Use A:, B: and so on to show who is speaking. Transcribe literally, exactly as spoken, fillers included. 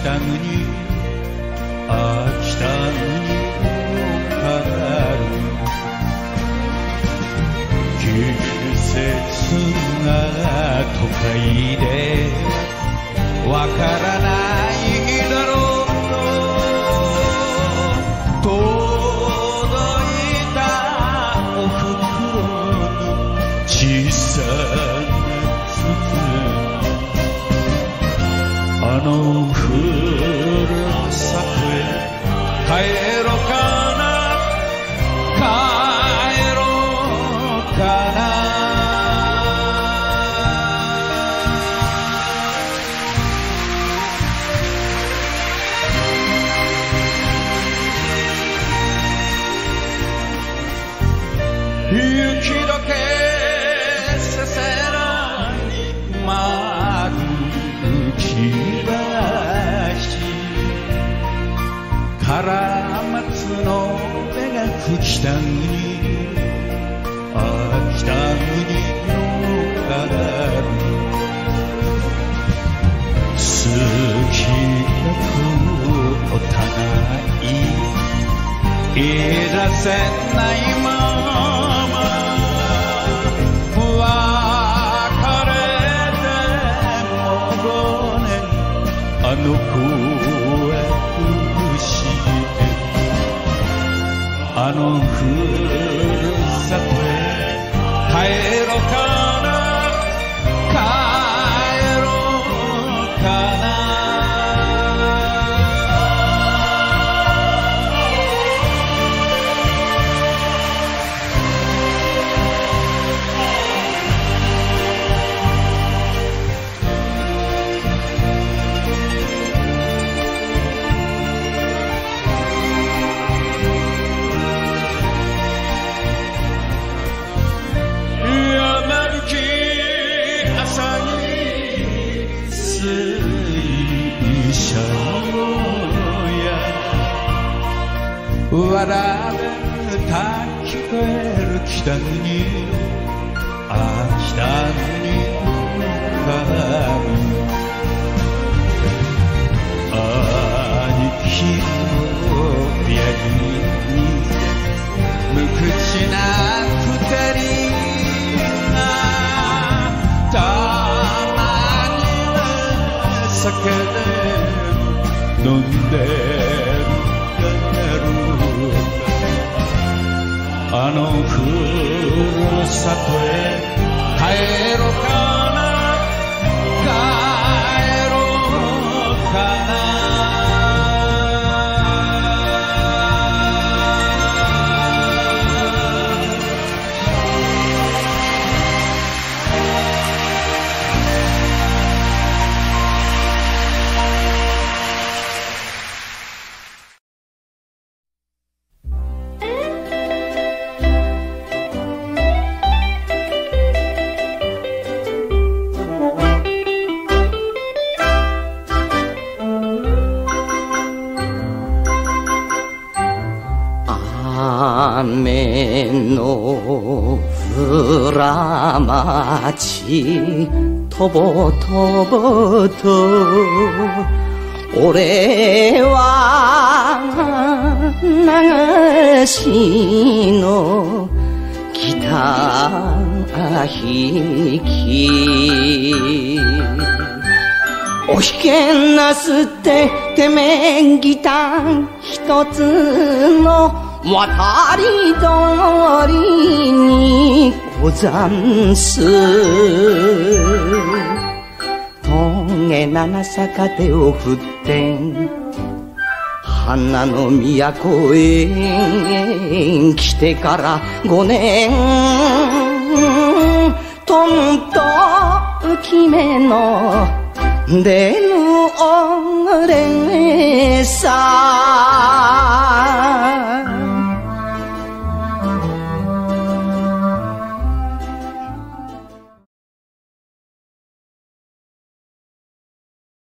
A: 北国ああ北国のかる季節が都会でわからないだろうと届いたお袋の小さなあのふるさとへ帰ろうかな帰ろうかな雪解けせせらに丸木橋カラマツの芽が吹きた国ああ北国のかる好きだとお互い言い出せないまま別れてもごねんあの声あのふるさとへ帰ろうかな帰ろうかなわらべた聞こえる北国ああ北国のかる兄貴のヤギに無口な二人がたまには酒で飲んであのふるさとへ帰ろうかな帰ろうかな
B: 雨の裏町とぼとぼと俺は流しのギター弾きお弾けなすっててめえギター一つの渡り鳥にござんす峠七坂手を振って花の都へ来てから五年とんと浮き目の出ぬおれさ